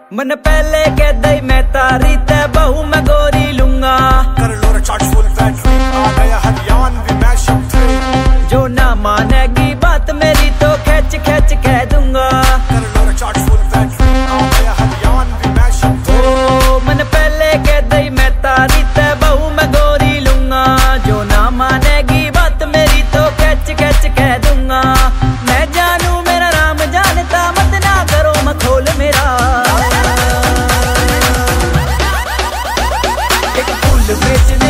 मन पहले कह दई मैं तारी ते बहू मैं गोरी लूंगा। कर लो रिचार्ज फुल बैटरी, आ गया हरियाणवी मैशअप 3। जो ना मानेगी बात मेरी तो खिंच खिंच कह दूंगा। कर लो रिचार्ज फुल बैटरी, आ गया हरियाणवी मैशअप 3। ओ मन पहले कह दई मैं तारी ते बहू मैं गोरी लूंगा। जो ना मानेगी बात मेरी तो खिंच खिंच कह दूंगा। मैं जानू मेरा राम जानता मत ना करो मखोल मेरा। बेचने